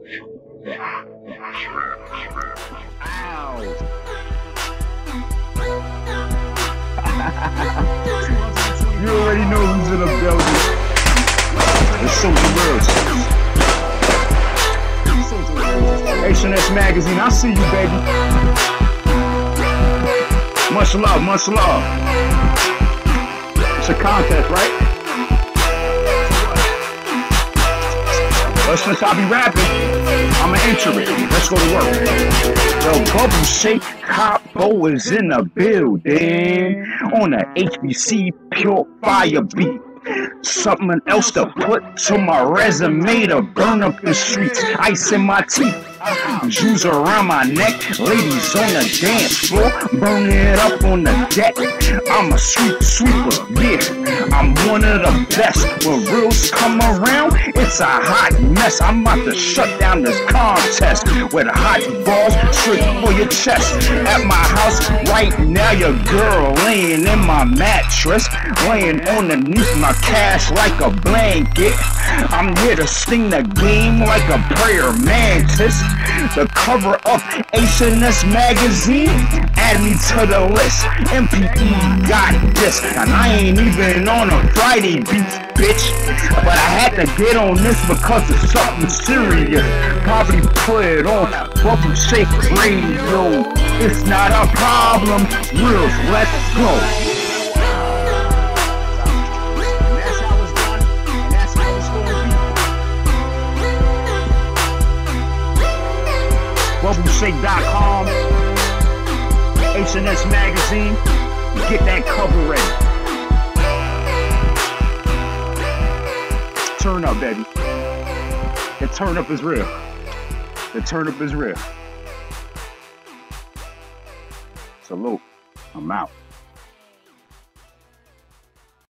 You already know who's in the building. It's Soldier World. H&S Magazine, I see you, baby. Much love, much love. It's a contest, right? But since I be rapping, I'ma enter it. Let's go to work. Yo, Bubble Shake Capo is in the building on a HBC Pure Fire beat. Something else to put to my resume to burn up the streets. Ice in my teeth. Jewels around my neck, ladies on the dance floor, burn it up on the deck. I'm a street sweeper, yeah, I'm one of the best. When reels come around, it's a hot mess. I'm about to shut down this contest with hot balls straight for your chest. At my house right now, your girl laying in my mattress, laying underneath my cash like a blanket. I'm here to sting the game like a prayer mantis. The cover of H&S Magazine, add me to the list. MPE got this, and I ain't even on a Friday beat, bitch. But I had to get on this because it's something serious. Probably put it on Bubble Shake Radio. It's not a problem. Reels, let's go. BubbleShake.com, H&S Magazine, get that cover ready. Turn up, baby. The turn up is real. The turn up is real. Salute. I'm out.